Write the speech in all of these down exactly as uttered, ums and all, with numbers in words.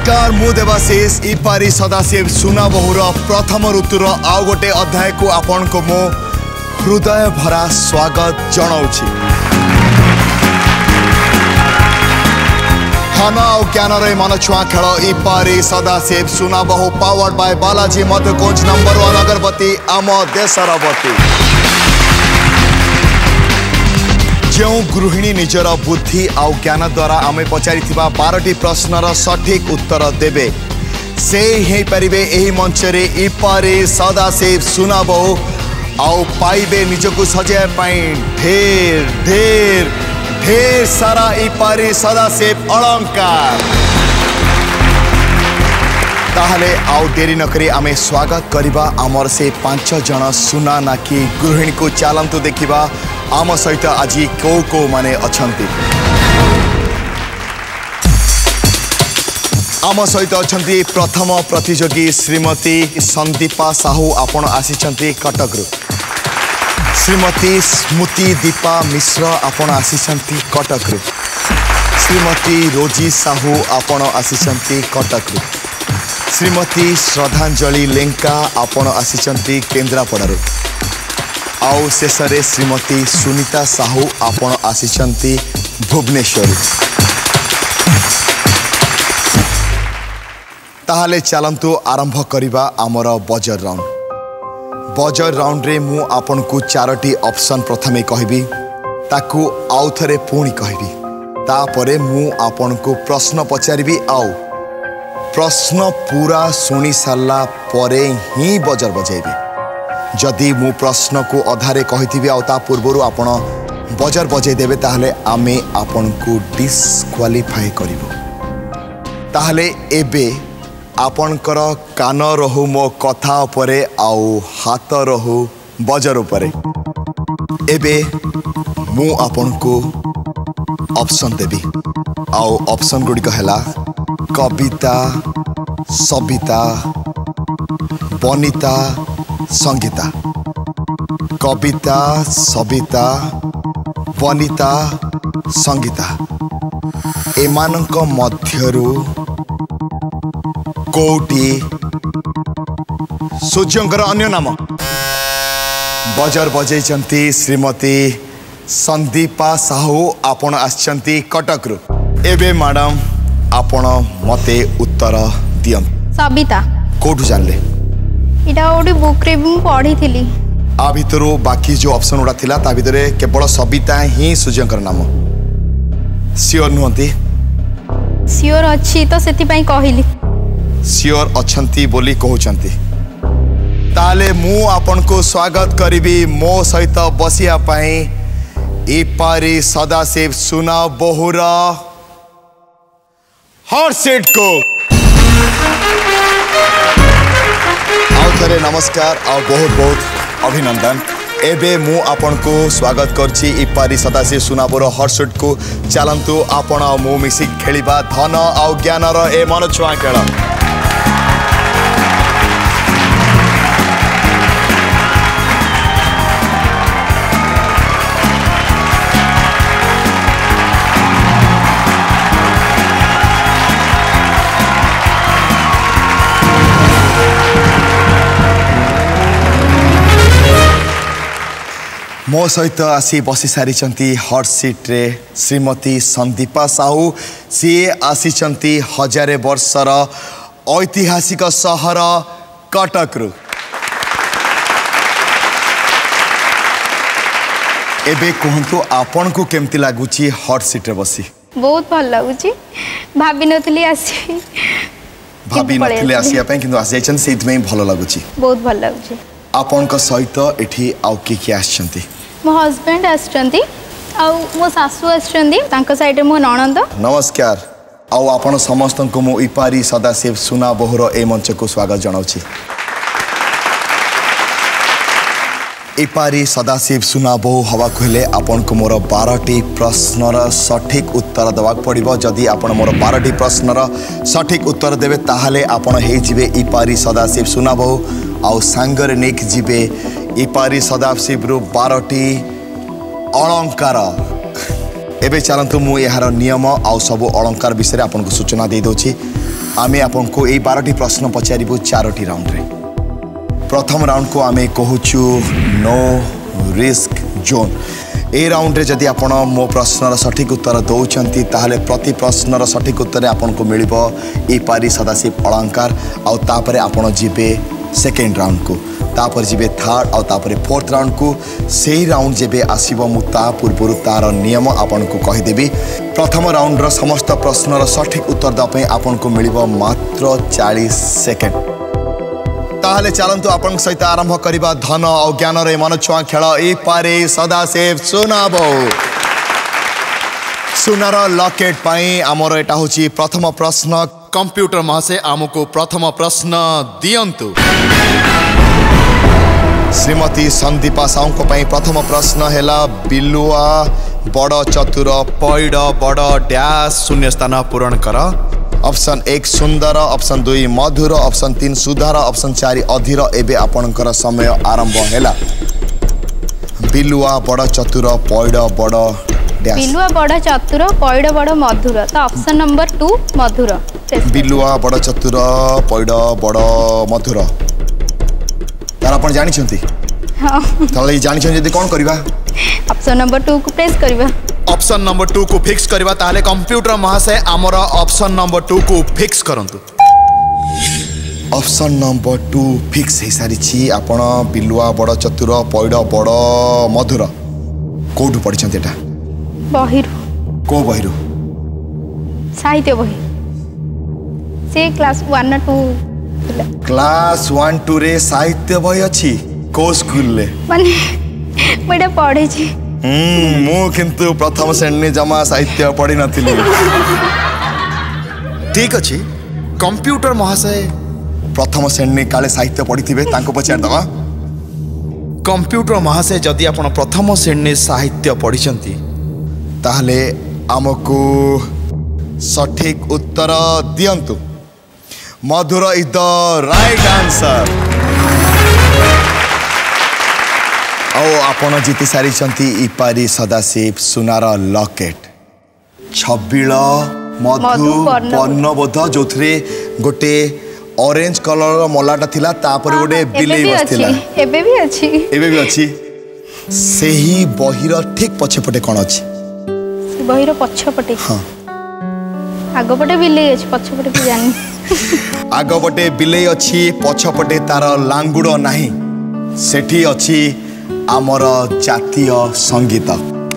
नमस्कार मु देवाशीष इपारी सदाशिव सुना बहुर प्रथम ऋतुर आउ गोटे अध्याय को आपण को मो हृदय भरा स्वागत जनाऊछि। धन और ज्ञान मन छुआ खेल इपारी सदाशिव सुना बहु पावर्ड बाय बालाजी मधु कोच नंबर वन अगरबत्ती आम देशरबती। जो गृहिणी निजर बुद्धि आउ ज्ञान द्वारा आमे पचारि बारटी प्रश्नर सठिक उत्तर देवे से ही पारिबे एही मंच रे इपारी सदाशिव सुना बहु आउ पाइबे निजको सजाय पाई ढेर ढेर ढेर सारा इपारी सदाशिव अलंकार। ताहले आउ देरी नकरी आमे स्वागत करिबा आमर से पांच जन सुना नाकी गृहिणी को चलंतु देखिबा आम सहित आज को को माने अछंती। आम सहित अछंती प्रथम प्रतियोगी श्रीमती संदीपा साहू आपण आसीचंती कटक रु। श्रीमती स्मृति दीपा मिश्र आपण आसीचंती कटक रु। श्रीमती रोजी साहू आपण आसीचंती कटक रु। श्रीमती श्रद्धांजलि लेंका आपण आसीचंती केन्द्रापड़ारू। आउ शेषरे श्रीमती सुनीता साहू आपण आसीचंती भुवनेश्वर। ताहले चलंतु आरंभ करिबा आमर बजर राउंड। बजर राउंड रे मु आपण को चारोटी ऑप्शन प्रथमे कहबी ताकू आउ थरे पुणी कहबी तापरे मु आपण को प्रश्न पचारिबी। आउ प्रश्न पूरा सुनी सारला परे ही बजर बजाइबी। जदि मु प्रश्न को अधारे कही आ पूर्वर आपण बजर बजे देबे ताहले आमे आपण को डिस्क्वालिफाई करिवो। ताहले एबे आपणकर कान रहू मो कथा उपरे आउ हाथ रहू बजर उपरे। एबे मु आपण को ऑप्शन देबी आउ ऑप्शन गुडी कहला कविता सविता बनिता संगीता। कविता सविता बनिता संगीता एमानक मध्यरु कोटी सूर्यंकर अन्य नाम। बजर बजैचंती श्रीमती संदीपा साहू आपण आछंती कटक रु। एबे मैडम आपण मते उत्तर दियं। सविता कोठु जानले? इटा ओडी बुक रे भी पढ़ी थिली। आ भितरो बाकी जो ऑप्शन उडा थिला ता भितरे केवल सविता ही सूर्यंकर नाम। सियोर नुहंती? सियोर अछि तो सेति पई कहिली। सियोर अछंती बोली कहउचंती। ताले मु आपन को स्वागत करिबी मो सहित बसिया पई इपारी सदाशिव सुना बहुरा हॉट सीट को। आउ थरे नमस्कार और बहुत बहुत अभिनंदन। एबे मु आपन को स्वागत करछि इपारी सदाशिव सुनाबोर हॉट सीट को। चलंतु आपण मु मिसी खेलिबा धन और ज्ञान रो ए मन छुआ खेल। मो सहित आसी बसी सारी हॉट सीट रे श्रीमती संदीपा साहू। सी आसी हजारे वर्षर ऐतिहासिक सहर कटक रु। एबे कहंतु आपन को केमती लागुची हॉट सीट रे बसी? बहुत भल लागुची। भाबी नथली आसी भाबी नथले आसिया पय किंतु आसी जायछन सेत में भल लागुची। बहुत भल लागुची। आपन का सहित एठी आउ के के आछंती? मो हस्बैंड आछंती आउ मो सासू आछंती तांका साइड रे मो ननंद। नमस्कार। आउ आपण समस्त को मो इपारी सदाशिव सुना बहुर ए मंच को स्वागत जनाउछि। इपारी सदाशिव सुना बहु हवा कहले आपण को मोर बारटी प्रश्नर सठिक उत्तर दवाक पड़िबो। जदि आपण मोर बारटी प्रश्नर सठिक उत्तर देबे ताहाले आपण हेइ जिवे इपारी सदाशिव सुना बहु आउ सांगर नेक जिवे इपारी सदाशिव रु बारटी अलंकार। एबे चलंतु मु यार नियम आउ सब अलंकार विषय आपन को सूचना दे दोछि। आमे आपको ये बारह प्रश्न पचारू चारोटी राउंड रे। प्रथम राउंड को आमे कहूचु नो रिस्क जोन। ए राउंड रे जदि आपण मो प्रश्नर सठिक उत्तर दौरान ताहले प्रति प्रश्नर सठिक उत्तर आपन को मिलिबो इपारी सदाशिव अलंकार आउ तापरे आपण जिबे सेकेंड राउंड को तापर जिबे थर्ड आउ तापरे फोर्थ राउंड को। सेही राउंड जेबे आसीबो मु ता पूर्व तार नियम आपन को कहि देबी। प्रथम राउंड रो समस्त प्रश्नर सठिक उत्तर द पई आपन को मिलिबो मात्र चालीस सेकेंड। ताहले चलंतु आपन सहित आरंभ करिबा धन और ज्ञान रे मन छुआ खेल ए पारे सदाशिव सुनाबो। सुनार लकेट पाई आमर एटा होची प्रथम प्रश्न। कंप्यूटर महाशय आमको प्रथम प्रश्न दियंतु। श्रीमती संदीपा साहू को पाई प्रथम प्रश्न हैला बिलुआ बड़ चतुर पैड बड़ डैश शून्य स्थान पूरण कर। ऑप्शन एक सुंदर, ऑप्शन दुई मधुर, ऑप्शन तीन सुधार, ऑप्शन चार अधीर। एबे आपनकर समय आरंभ हैला। बिलुआ बड़ चतुर पैड बड़ डैश। बिलुआ बड़ चतुर पैड बड़ मधुर तो ऑप्शन नंबर टू मधुर। बिलुआ बड़ चतुर पैड बड़ मधुर तार आपण जानि छंती। हां ताले जानि छन जदी कोन करबा? ऑप्शन नंबर टू को प्रेस करबा। ऑप्शन नंबर टू को फिक्स करबा। ताले कंप्यूटर महाशय आमर ऑप्शन नंबर टू को फिक्स करंतु। ऑप्शन नंबर टू फिक्स हे सारी छी। आपण बिलुआ बड़ चतुर पैड बड़ मधुर कोठु पढि छंती एटा? बहिरु। को बहिरु? साहित्य बहि। से क्लास वन ना टू क्लास वन टू रे साहित्य बहि अछि को स्कूल ले? माने बडा पढे छी। हम्म मु किंतु प्रथम श्रेणी जमा साहित्य पढि नथिली। ठीक अछि कंप्यूटर महाशय प्रथम श्रेणी काले साहित्य पढिथिबे तांको पचार दवा। कंप्यूटर महाशय जदि आपण प्रथम श्रेणी साहित्य पढिचंती ताहले आमको सठिक उत्तर दियंतु। मधुर इज द राइट आंसर। आओ आपण जीति सारी चंती इपारी सदाशिव सुनार लकेट छबिल मधु वर्णबोध जो गोटे ऑरेंज कलर मलाटा थिला तापर गोटे बिलेई बसथिला। एबे भी अछि एबे भी अछि। सेही बहिर ठीक पछपटे कोन अछि? बहिर पछपटे हां आगपटे बिलेई अछि पछपटे भी जानि। आगपटे बिलेई अछि पछपटे तार लांगुड़ नाही। सेठी अछि आमर जातीय संगीत।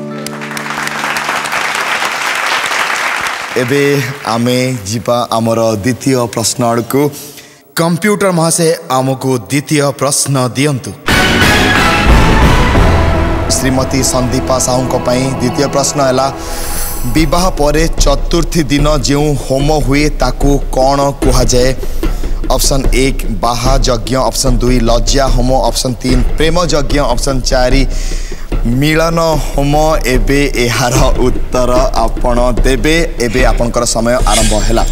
एबे आमे जीवा आमर द्वितीय प्रश्न आड़को। कंप्यूटर महाशय आमको द्वितीय प्रश्न दियंतु। श्रीमती संदीपा साहू को पाई द्वितीय प्रश्न हैला विवाह परे चतुर्थी दिन जो होम हुए ताकू कौन कहा जाए? ऑप्शन एक बाहा यज्ञ, ऑप्शन दुई लज्जा होम, ऑप्शन तीन प्रेम यज्ञ, ऑप्शन चार मिलन होम। एबे एहार उत्तर आपण देबे। एबे आपनकर समय आरंभ हैला।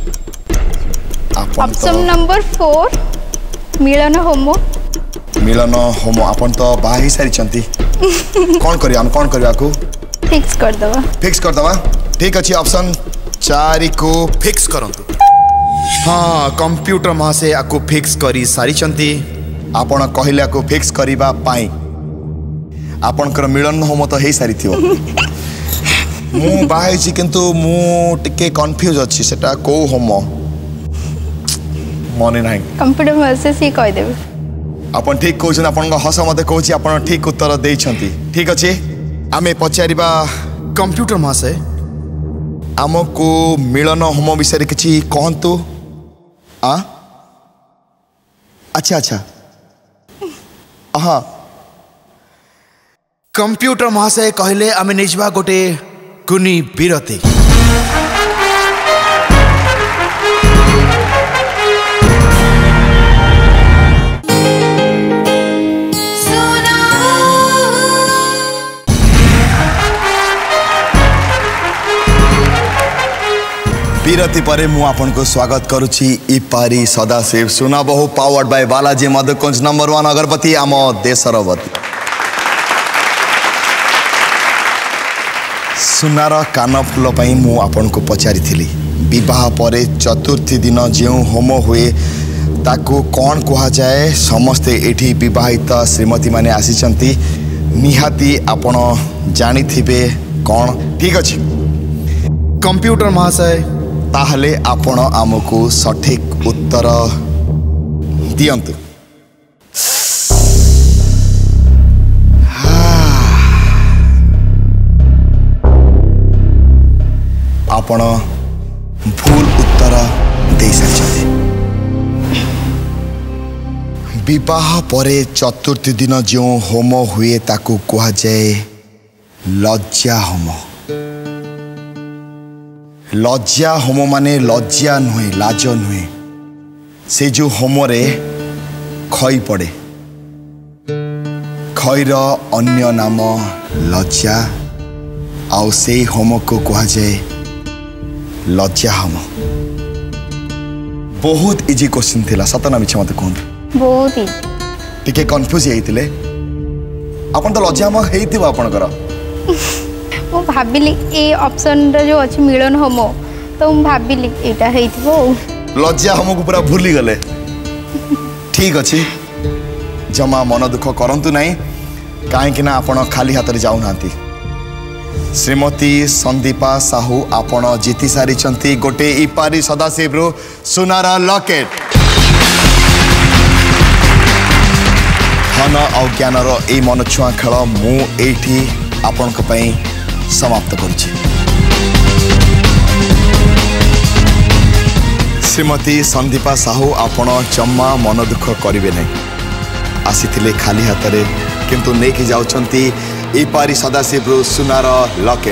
Option number four Milan home. Milan home आपण तो बाही सारी चंती। कौन करिया हम कौन करिया को फिक्स कर दवा। फिक्स कर दवा। ठीक अछि ऑप्शन चार को फिक्स करंतु। हाँ कंप्यूटर महाशय आको फिक्स करी सारी चंती। आपण कहिला को फिक्स करिबा पाई आपनकर मिलन होम तो हे सारी थियो। मु बाहे छी किंतु मु टिके कंफ्यूज अछि सेटा को होम मने नाही। कंप्यूटर महाशय से कहि देबे। आपण ठीक कहउछन आपण हस मते कहउछि आपण ठीक उत्तर देइ छंती। ठीक अछि आमे पचारिबा कंप्यूटर महाशय आमको मिलन होम विषय किछि कहंतु। आ अच्छा अच्छा हाँ कंप्यूटर महाशय कहले आमे नेजबा गोटे कुनी बिरती। विरति परे मु आपन को स्वागत करुछि इपारी सदाशिव सुनाबहु powered by Balaji Madhukunj number one अगरबत्ती आम देशर बती। सुनार कान फूल पई मु आपन को पचारि थिली विवाह परे चतुर्थी दिन जो होम हुए ताकू कौन कहा जाए समस्ते एठी विवाहित श्रीमती माने आसीचंती निहाती आपण जानी थिबे कौन ठीक अछि कंप्यूटर महाशय ताहले आपण आमको सठिक उत्तर दियंतु आपण भूल उत्तर दे सारी विवाह परे चतुर्थी दिन जो होम हुए ताकू कहा जाए लज्जा होम लज्जा होम माने लज्जा नुहे लाज नुहे से जो होम रे खई पड़े खईर अन्य नाम लज्जा आउ से होम को कहा जाए लज्जा होम बहुत इजी क्वेश्चन थिला सतना मिछ मते कहंतु बहुत ही टिके कंफ्यूज हेइतिले आपण तो लज्जा होम हेइतिबो आपणकर मु भाबिली ए ऑप्शन रे जो अछि मिलन होम तो मु भाबिली एटा हेइतिबो लज्जा होम को पूरा भूली गले ठीक अछि जमा मन दुख करंतु नाही काहे कि ना आपण खाली हाथ रे जाउ नांती श्रीमती संदीपा साहू आपण जीति सारी चंती गोटे इपारी सदाशिव रु सुनार लकेट धन और ज्ञानर ए मन छुआ खेल मु एठी आपण को पई समाप्त करुछि श्रीमती संदीपा साहू आपण जम्मा मन दुख करिवे नहीं आसीथिले खाली हाथ रे किंतु नेकी जाउछंती इपारी सदाशिव सुनार लकेट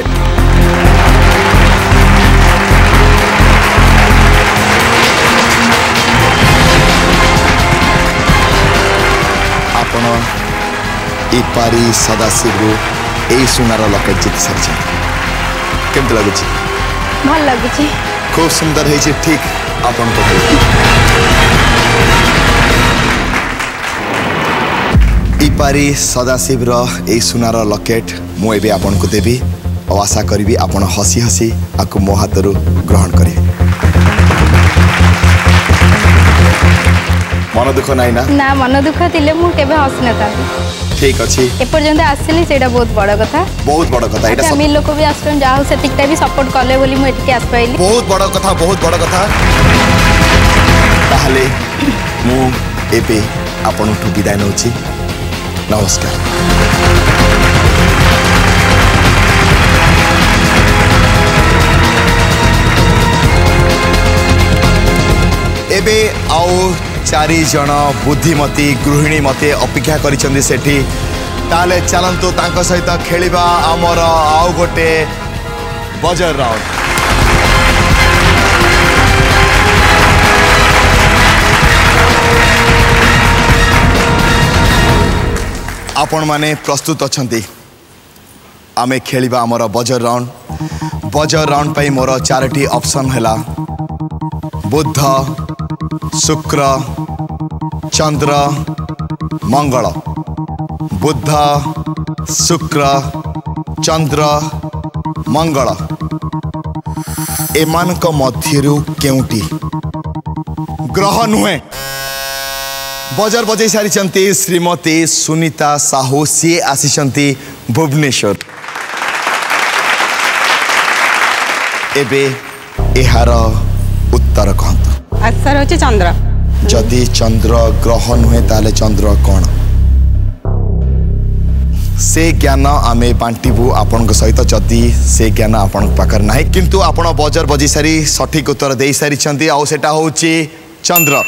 आपण इपारी सदाशिव ए सुनार लकेट जीत सारी केमती लगुच भल लगुच खूब सुंदर है ठीक आपण को इपारी सदाशिव ए सुनार लकेट मु एबे आपन को देबी और आशा करी आपण हसी हसी आपको मो हाथ ग्रहण करें मन दुख नाई ना ना मन दुख थिले मु केबे हस नता ठीक अछि एपर्यंत आसिली सेटा बहुत बड़ कथा बहुत बड़ कथा एटा सब लोग भी आसन जाओ सेटिकटा भी सपोर्ट करले बोली मु एटिके आस पाइली बहुत बड़ कथा बहुत बड़ कथा ताहले मु एबे आपन ठु विदाय नउची नमस्कार एबे आओ चारि जन बुद्धिमती गृहिणी मते अपेक्षा करिसंदी सेठी ताले चलंतु तांको सहित खेलिबा आमर आउ गोटे बजर राउंड आपण माने प्रस्तुत अछंती आमे खेलिबा आमर बजर राउंड बजर राउंड पई मोर चारटी ऑप्शन हैला बुध शुक्र चंद्र मंगल बुध शुक्र चंद्र मंगल एमानक मध्यरु केउटी ग्रह नुहे बजर बजै सारी श्रीमती सुनीता साहू सी आसी भुवनेश्वर एबे एहार उत्तर कहतु आंसर होचे चंद्र जदि चंद्र ग्रह नुहे ताले चंद्र कौन से ज्ञान आमे बांटिबू आपण सहित जदि से ज्ञान आपण पाखर ना किंतु आपण बजर बजी सारी सठिक उत्तर दे सारी आउ सेटा होची चंद्र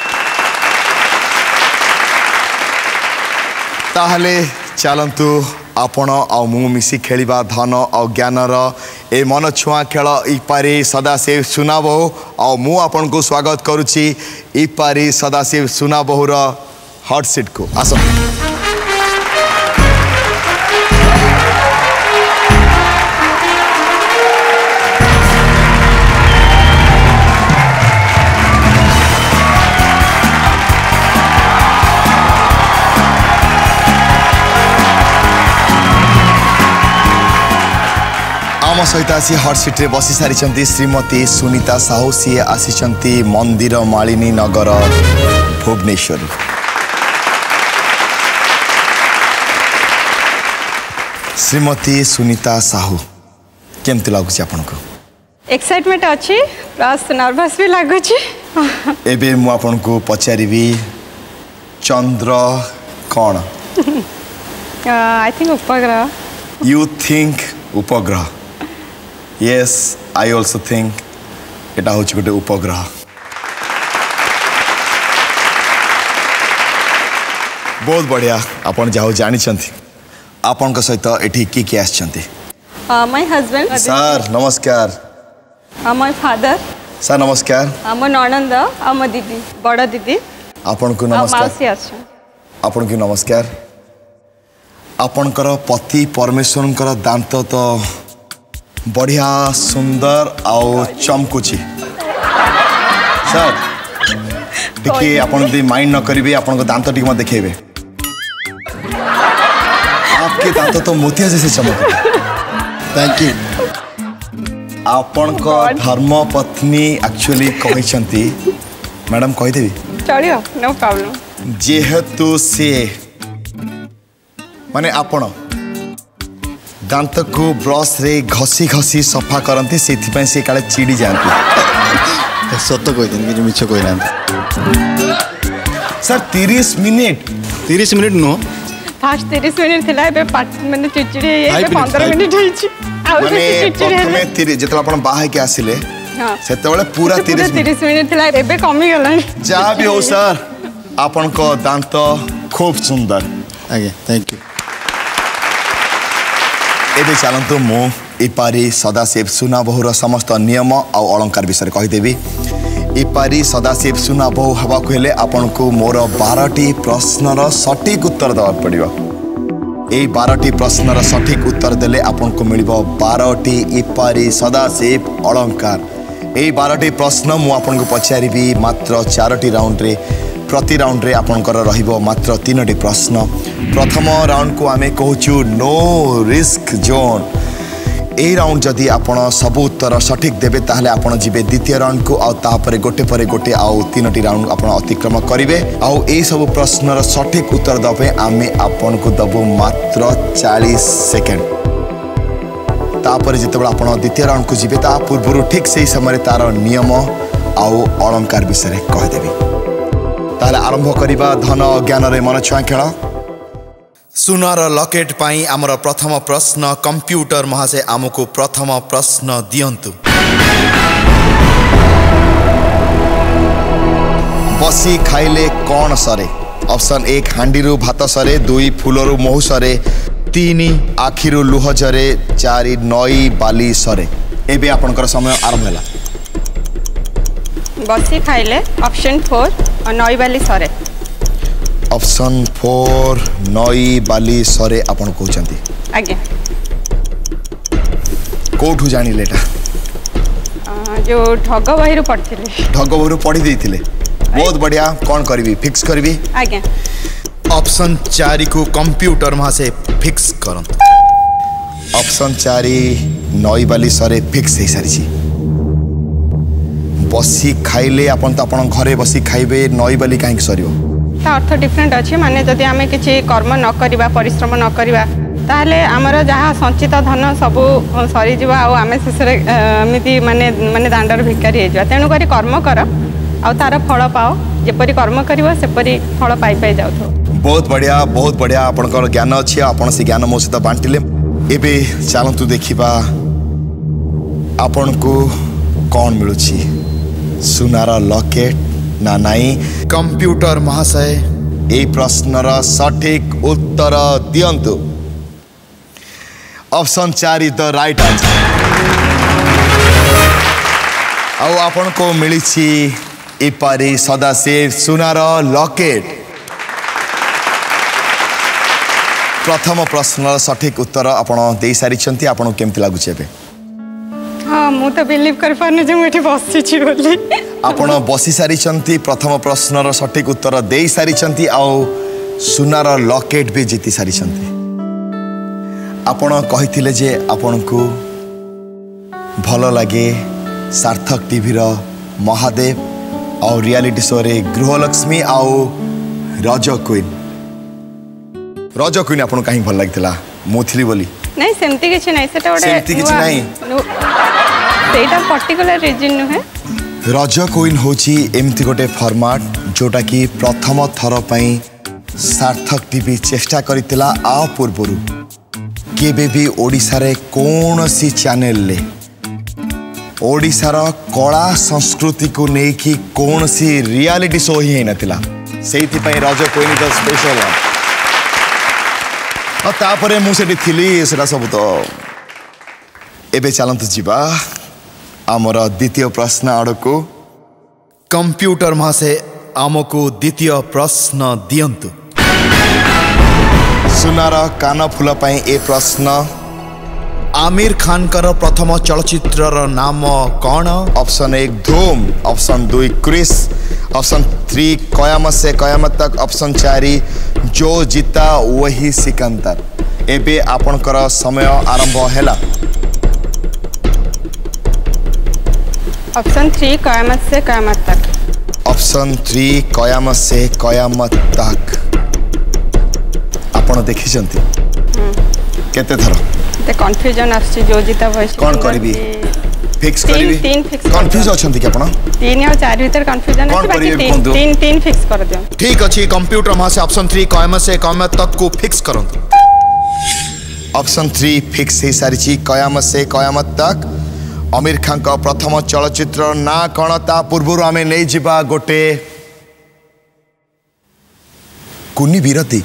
ताहले चलंतु आपण आ मु मिसी खेलिबा धन और ज्ञानर ए मन छुआ खेल इपारी सदाशिव सुनाबहू आ मु आपण को स्वागत करुछि इपारी सदाशिव सुनाबहूर हॉट सीट को आस आम सहित आसी हट सीट बसी सारी श्रीमती सुनीता साहू सी आसी मंदिर मालिनी नगर भुवनेश्वर। श्रीमती सुनीता साहू केमती लगुच आपन को? एक्साइटमेंट अच्छी प्लस नर्वस भी लगुच। एबे मु आपन को पचारिबी चंद्र कौन? आई थिंक उपग्रह। यू थिंक उपग्रह? यस आई ऑल्सो थिंक एटा होची गोटे उपग्रह। बहुत बढ़िया आपन जाओ जानी छंती। आपन का सहित एठी की की आछंती? माय हस्बैंड सर नमस्कार। माय फादर सर नमस्कार। मो ननंद आ मो दीदी बड़ दीदी आपन को नमस्कार। आपन को नमस्कार। आपनकर पति परमेश्वर दांत तो बढ़िया सुंदर आउ चमकुची। सर देखिए आपन दी माइंड न करिवे आपन को दांत टिक मत देखेबे। आपके दांत तो मोतिया जैसे चमक। Thank you. आपन को धर्म पत्नी एक्चुअली कहिसंती मैडम कहि देबी? चलियो नो प्रॉब्लम। जेहेतु से माने आपण दांत को ब्रश रे घसी घसी सफा करती से सी काले चिड़ी जाती। सत कही मिछ कही सर तीस मिनिट तीस मिनिट नुह फास्ट तीस मिनिट थिला एबे माने चिड़चिड़ी हे पंद्रह मिनिट होईची। माने प्रथमे तीस जेतला आपण बाहे के आसिले हां सेतेबेले पूरा तीस तीस मिनिट थिला एबे कमी गलानी। जा भी हो सर आपण को दांत खूब सुंदर। आगे थैंक यू। एबे चलतु मु इपारी सदाशिव सुना बहुर समस्त नियम आ अलंकार विषय कहीदेवी। इपारी सदाशिव सुना बहु हवा को हेले आपन को मोर बारह प्रश्नर सठिक उत्तर देवा पड़िबो। एई बारह प्रश्नर सठिक उत्तर देले आपन को मिलिबो बारह इपारी सदाशिव अलंकार। एई बारह प्रश्न मु आपन को पचारिबी मात्र चारोटी राउंड रे। प्रति राउंड रे आपनकर रहिबो मात्र तीनोटी प्रश्न। प्रथम राउंड को आमे कहूचु नो रिस्क जोन। ए राउंड जदि आपण सब उत्तर सठिक देबे ताहले आपण जिबे द्वितीय राउंड को आ तापरे गोटे परे गोटे आउ तीनोटी राउंड आपण अतिक्रम करिवे। आउ ए सब प्रश्नर सठिक उत्तर दबे आमे आपण को दबो मात्र चालीस सेकेंड। तापरे जेतेबेला आपण द्वितीय राउंड को जिबे ता पूर्व ठीक से समय तार नियम आउ अलंकार विषय कह देबी। ताले आरंभ करिबा धन ज्ञान रे मन छुआ खेल। सुनार लकेट पाई आमर प्रथम प्रश्न कंप्यूटर महाशय आमको प्रथम प्रश्न दियंतु। बसी खाइले कौन सरे? ऑप्शन एक हांडीरू भात सरे, दुई फुलरू महू सरे, तीन आखिरू लुह झरे, चार नई बाली सरे। एबे आपनकर समय आरंभ होला। बसी खाइले ऑप्शन फोर और नई बाली सरे। ऑप्शन फोर नई बाली सरे आपन कहउचंती। आगे कोठू जानिले एटा? जो ठग बहिरू पढ़थिले। ठग बहिरू पढ़ी देथिले। बहुत बढ़िया। कौन करबी? फिक्स करबी? आगे ऑप्शन चार को कंप्यूटर महाशय फिक्स करंतु। ऑप्शन चार नई बाली सरे फिक्स हो सारी। बसी खाइले आपन तो आपन घरे बसी खाइबे, नई बाली काहे सरिबो? ता अर्थ डिफरेंट अछि। माने जदि आमे किछि कर्म न करिबा, परिश्रम न करिबा ताहले हमर जहाँ संचित धन सबू सरी जीवा आ आमे शेषरे एमिति माने माने दांडर भिकारी हे जीवा। तेनु करी कर्म कर आ तार फल पाओ। जेपरि कर्म करिवो सेपरि फल पाई पाई जाउथो। बहुत बढ़िया बहुत बढ़िया। आपनकर ज्ञान अछि, आपन से ज्ञान मो सहित बांटिले। एबे चलंतु देखिबा आपन को कौन मिलुछि, सुनार लकेट ना नाई। कंप्यूटर महाशय ए प्रश्नर सठिक उत्तर दियंतु। ऑप्शन चार इज द राइट आंसर। आउ आपन को मिलिछि इपारी सदाशिव सुनार लकेट। प्रथम प्रश्नर सठिक उत्तर आपण दे सारी। आपन केमती लागुछि एबे? हाँ मु तो बिलीव कर पाने जे मुठी बसि छी बोली। आपण बसी सारी। प्रथम प्रश्नर सठिक उत्तर दे सारी। आउ सुनार लकेट भी जीति सारी। आपण कहिथिले जे आपण को भल लगे सार्थक टीवी रो महादेव और रियलिटी शो रे गृहलक्ष्मी आउ रज क्वीन रज क्वीन आपन कहीं भल लागतिला मोथिली बोली नहीं सेमती किछि नहीं सेटा ओडे सेमती किछि नहीं सेटा पर्टिकुलर रीजन नु है रज क्वीन होची एमती गोटे फॉर्मेट जोटा कि प्रथम थर पई सार्थक टीवी चेष्टा करितला आ पूर्वरु केबे भी ओडिसा रे कोन सी चैनल ले ओडिसा रो कला संस्कृति को नै कि कोन सी रियलिटी शो ही नथिला सेति पई Raja queen the special one आ तापरे मु सेठी थिली सेटा सब तो एबे चलंतु जीवा आमर द्वितीय प्रश्न आड़को कंप्यूटर महासे आमको द्वितीय प्रश्न दियंतु सुनार कान फूल पाई ए प्रश्न आमिर खान कर प्रथम चलचित्र नाम कौन ऑप्शन एक धूम ऑप्शन दुई क्रिस ऑप्शन थ्री कयामत से कयामत तक ऑप्शन चारि जो जीता वही सिकंदर एबे आपनकर समय आरंभ हैला ऑप्शन थ्री कयामत से कयामत तक ऑप्शन थ्री कयामत से कयामत तक आपण देखि जंती केते थरो ते कंफ्यूजन आछि जो जीता वही कोन करबी फिक्स करबी तीन फिक्स कंफ्यूज अछंती कि आपण तीन या चार भीतर कंफ्यूजन अछि बाकी तीन तीन तीन फिक्स कर दियो ठीक अछि कंप्यूटर में से ऑप्शन थ्री कयामत से कयामत तक को फिक्स करंतु ऑप्शन थ्री फिक्स हे सारिची कयामत से कयामत तक आमिर खान का प्रथम चलचित्र ना कौन ता पूर्व आमे नहीं जिबा गोटे कुनी विरति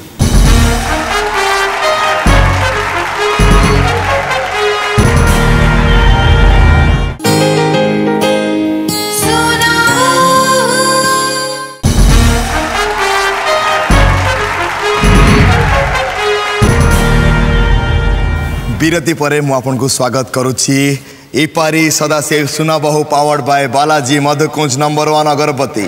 विरति परे मु आपन को स्वागत करुछि इपारी सदाशिव सुना बहु powered by Balaji Madhukunj number one अगरबत्ती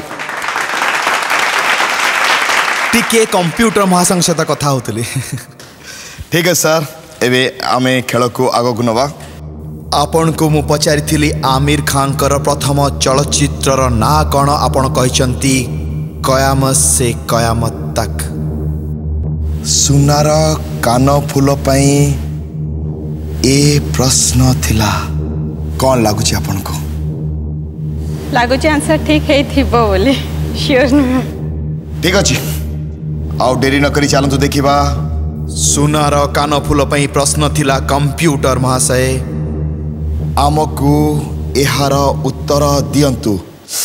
टिके कंप्यूटर महासंघ सहित कथा होतली ठीक है सर एबे आमे खेल को आगो को नबा आपन को मु पचारि थिली आमिर खान कर प्रथम चलचित्र ना कौन आपन कहिसंती कयामत से कयामत तक सुनार कान फूल पाई ए प्रश्न थिला कौन लागुची आपन को लागुची आंसर ठीक है थिबो बोली श्योर न ठीक अछि आउ देरी न करी चलंतु देखिबा सुनार कान फूल पई प्रश्न थिला कंप्यूटर महाशय आमको एहार उत्तर दियंतु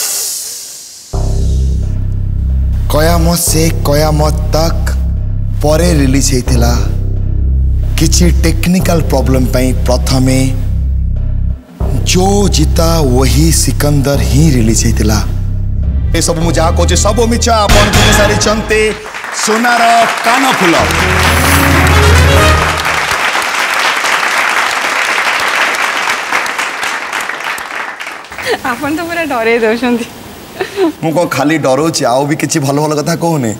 कयामत से कयामत तक परे रिलीज हेतिला किछि टेक्निकल प्रॉब्लम पई प्रथमे जो जीता वही सिकंदर ही रिलीज हेतिला ए सब मु जहा कोचे सब मिछा आपन के सारी चंते सोनार कान फूल आपन तो पूरा डरे दोछंती मु को खाली डरोची आउ भी किछि भलो भलो कथा कहूने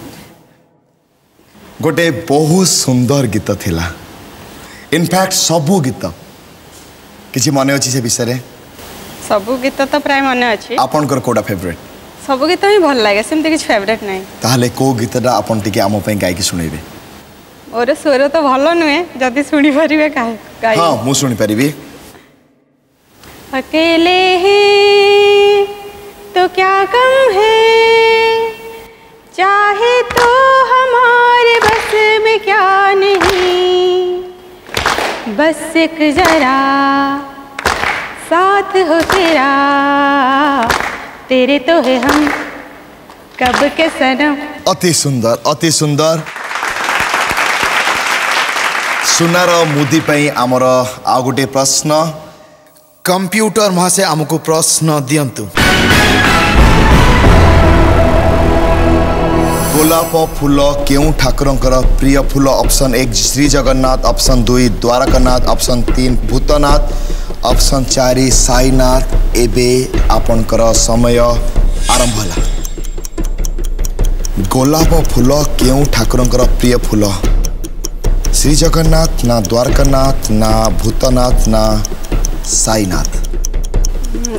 गोटे बहुत सुंदर गीत थिला इनफैक्ट सबू गीत किछि मने अछि से विषय रे सबू गीत तो प्राय मने अछि आपन कर कोडा फेवरेट सबू गीत ही भल लागे सेमते किछ फेवरेट नहीं ताहले को गीतटा आपन टिके आमो पई गाय के सुनेबे और स्वर तो भलो नुए जदी सुनी परिबे गाय गाय हां मु सुनी परिबी अकेले हैं तो क्या गम है चाहे तो हमारे बस में क्या नहीं बस एक जरा साथ हो तेरा तेरे तो है हम कब के सनम अति सुंदर अति सुंदर सुनार मुदी पई आमर आ गोटे प्रश्न कंप्यूटर महाशय आमको प्रश्न दियंतु गोलाप फूल केउ ठाकुरंकर प्रिय फूल ऑप्शन एक श्री जगन्नाथ ऑप्शन दुई द्वारकानाथ ऑप्शन तीन भूतनाथ ऑप्शन चारि साईनाथ एबे आपनकर समय आरंभ होला गोलाप फूल केउ ठाकुरंकर प्रिय फूल श्री जगन्नाथ ना द्वारकानाथ ना भूतनाथ ना Sainath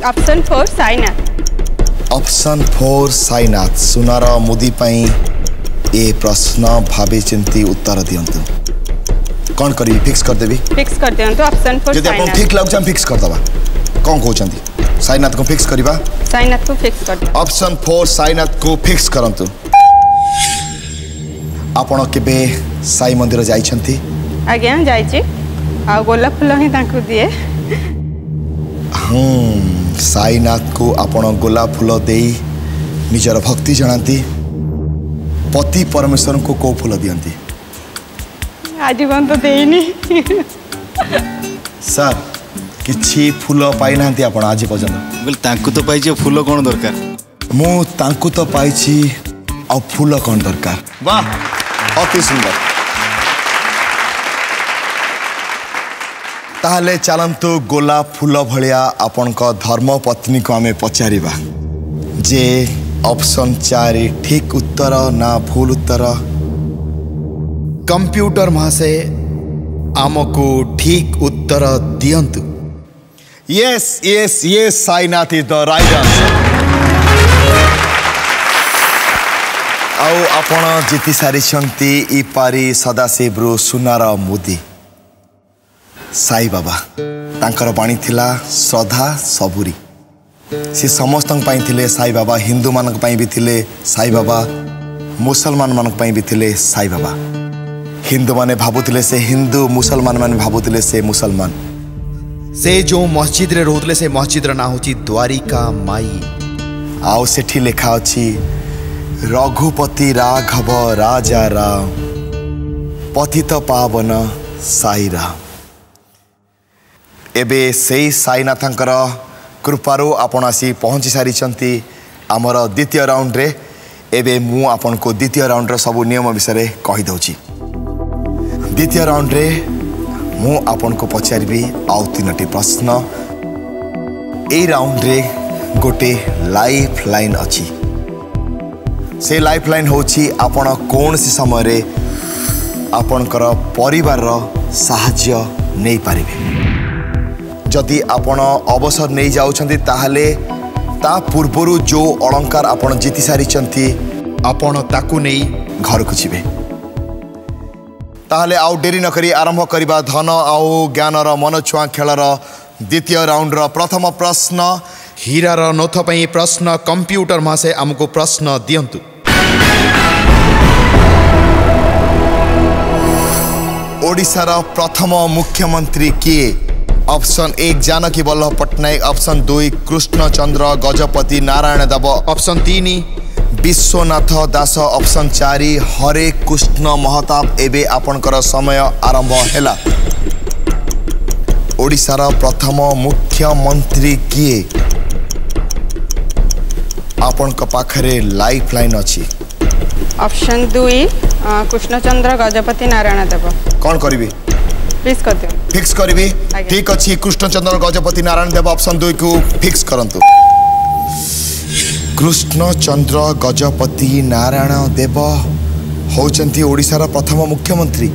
option four Sainath. Option four Sainath सुनार मुदी पाई ए प्रश्न भाभी चिंती उत्तर दियंतु कौन करी फिक्स कर देबी फिक्स कर दियंतु ऑप्शन फोर जदि आपन ठीक लागछ हम फिक्स कर दबा कौन कहउछंती साईनाथ को फिक्स करबा साईनाथ को फिक्स कर दियंतु ऑप्शन फोर साईनाथ को फिक्स करंतु आपण केबे साई मंदिर जाइछंती आज्ञा जाइछि आ गोलाप फूल ही तांको दिए हम्म साईनाथ को आपण गोलाप फूल देई निजर भक्ति जणांती पति परमेश्वर को को फूल दियंती आज बंद तो देनी सर किछि फूल पाई नांती आपण आज पर्यंत बोले तांकु तो पाइछि फूल कोन दरकार मु तांकु तो पाइछि आ फूल कोन दरकार वाह अति सुंदर ताहले चलंतु गोलाप फूल भलिया आपनक धर्म पत्नी को आमे पचारिबा जे ऑप्शन चार ठीक उत्तर ना भूल उत्तर कंप्यूटर महाशय आमको ठीक उत्तर दियंतु yes yes yes Sainath is the right answer आउ आपण जीति सारी इपारी सदाशिव सुनार मुदी साई बाबा तांकर बाणी थिला श्रद्धा सबुरी से समस्त थिले साई बाबा हिंदू मानक पई भी थिले साई बाबा मुसलमान मानक पई भी थिले साई बाबा हिंदू माने भाबुथिले से हिंदू मुसलमान माने भाबुथिले से मुसलमान से जो मस्जिद रे रोहतले से मस्जिद रा ना होची द्वारिका माई आओ सेठी लेखा अछि रघुपति राघव राजा राम पतित पावन साई राम एबे सेई साईनाथंकर कृपारू आपण आसी पहुँची सारी आमर द्वितीय राउंड रे एबे मु आपण को द्वितीय राउंड रे सब नियम विषय कहि दउची द्वितीय राउंड रे मु आपण को पचारबी आउ तीनटी प्रश्न ए राउंड रे गोटे लाइफ लाइन अछि से लाइफ लाइन होची आपण कौन सी समय रे आपणकर परिवार रो सहाय्य नहीं पारिबे जदि आपण अवसर नहीं जाउछंती ताहले ता पूर्वरु जो अलंकार आपण जीति सारी आपण ताकू नहीं घर को जीवे ताहले आउ डेरी न करी आरंभ करिबा धन आउ ज्ञानर मन छुआ खेलर द्वितीय राउंड रो प्रथम प्रश्न हीरार नोथ पई प्रश्न कंप्यूटर महाशय आमको प्रश्न दियंतु ओडिशार प्रथम मुख्यमंत्री किए ऑप्शन एक जानकी वल्लभ पट्टनायक ऑप्शन दुई कृष्णचंद्र गजपति नारायण देव ऑप्शन तीन विश्वनाथ दास ऑप्शन चार हरे कृष्ण महताब एबे आपनकर समय आरंभ हैला ओडिशार प्रथम मुख्यमंत्री किए आपनक पाखरे लाइफ लाइन अछि ऑप्शन दुई कृष्णचंद्र गजपति नारायण देव कौन करिवे प्लीज कर दियो फिक्स करिवे ठीक अछि कृष्णचंद्र गजपति नारायण देव ऑप्शन दुई को फिक्स करंतु कृष्णचंद्र गजपति नारायण देव होचंती ओडिशार प्रथम मुख्यमंत्री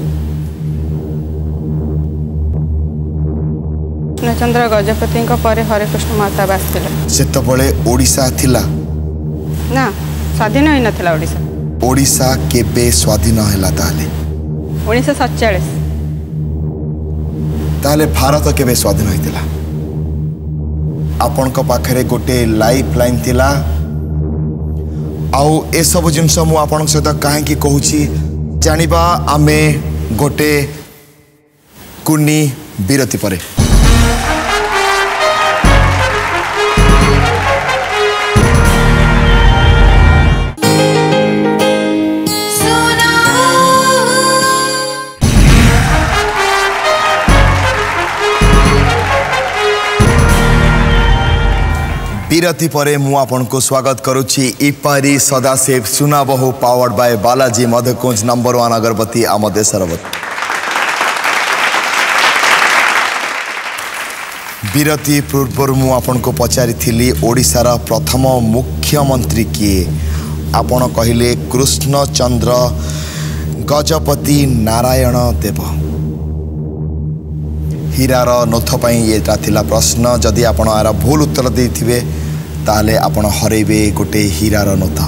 कृष्णचंद्र गजपति को परे हरे कृष्ण महताब आस्थिले सेतबळे ओडिशा थिला ना स्वाधीन होई नथिला ओडिशा ओडिशा केबे स्वाधीन हैला ताले उन्नीस सौ सैंतालीस ताले भारत केबे स्वाधीन होइतिला आपन को पाखरे गोटे लाइफ लाइन थिला आउ ए सब जिनस मु आपन सहित काहे की कहूची जानिबा आमे गोटे कुनी विरति परे विरति परे मु आपन को स्वागत करुछि इपारी सदाशिव सुनाबहु powered by Balaji Madhukunj number one अगरबत्ती आम देशर विरति पूर्व मु आपन को पचारि ओडिशार प्रथम मुख्यमंत्री किए आपण कहिले कृष्णचंद्र गजपति नारायण देव हीरार नोथ पाई एटा थिला प्रश्न जदि आपण आर भूल उत्तर देथिबे ताले आपण हरेबे गोटे हीरार नोथ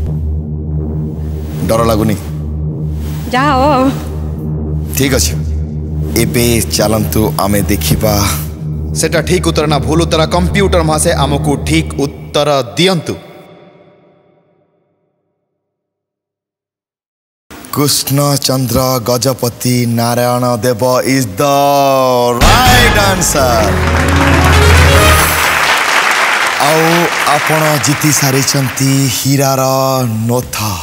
डर लागुनी जा हो ठीक अछि एबे चलंतु आमे देखिबा सेटा ठीक उत्तर ना भूल उत्तर कंप्यूटर मासे आमको ठीक उत्तर दियंतु Krishna Chandra Gajapati Narayan Dev is the right answer आओ आपण जीति सारी हीरार नोथा